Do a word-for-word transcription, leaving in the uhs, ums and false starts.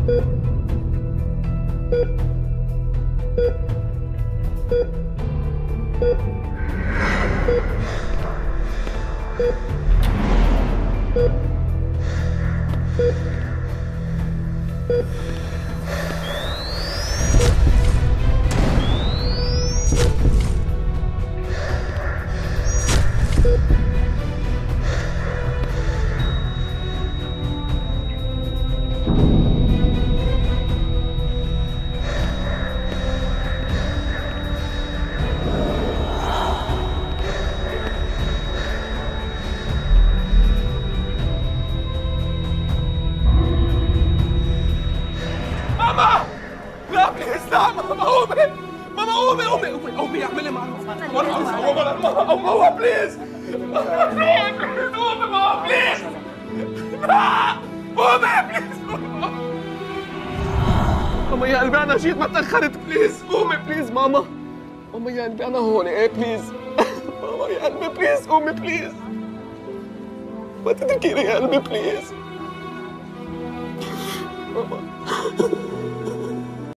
ماما يا قلبي انا جيت ما تاخرت بليز قومي بليز ماما ماما يا قلبي انا هون ايه بليز ماما يا قلبي بليز قومي بليز ما تتركيني يا قلبي بليز ماما